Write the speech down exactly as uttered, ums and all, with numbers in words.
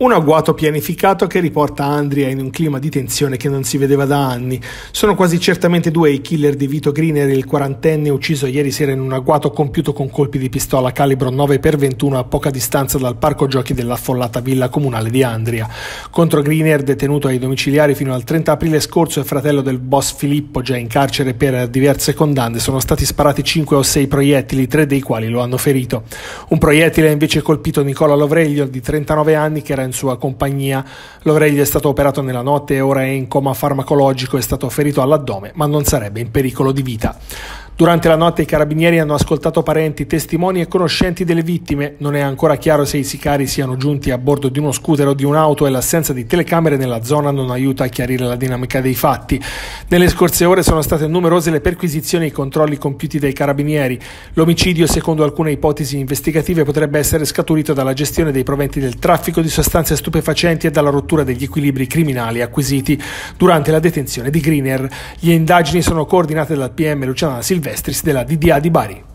Un agguato pianificato che riporta Andria in un clima di tensione che non si vedeva da anni. Sono quasi certamente due i killer di Vito Griner, il quarantenne ucciso ieri sera in un agguato compiuto con colpi di pistola calibro nove per ventuno a poca distanza dal parco giochi dell'affollata villa comunale di Andria. Contro Griner, detenuto ai domiciliari fino al trenta aprile scorso e fratello del boss Filippo, già in carcere per diverse condanne, sono stati sparati cinque o sei proiettili, tre dei quali lo hanno ferito. Un proiettile ha invece colpito Nicola Lovreglio, di trentanove anni, che era in sua compagnia. Lovreglio è stato operato nella notte e ora è in coma farmacologico, è stato ferito all'addome ma non sarebbe in pericolo di vita. Durante la notte i carabinieri hanno ascoltato parenti, testimoni e conoscenti delle vittime. Non è ancora chiaro se i sicari siano giunti a bordo di uno scooter o di un'auto e l'assenza di telecamere nella zona non aiuta a chiarire la dinamica dei fatti. Nelle scorse ore sono state numerose le perquisizioni e i controlli compiuti dai carabinieri. L'omicidio, secondo alcune ipotesi investigative, potrebbe essere scaturito dalla gestione dei proventi del traffico di sostanze stupefacenti e dalla rottura degli equilibri criminali acquisiti durante la detenzione di Griner. Le indagini sono coordinate dal P M Luciana Silvestris della D D A di Bari.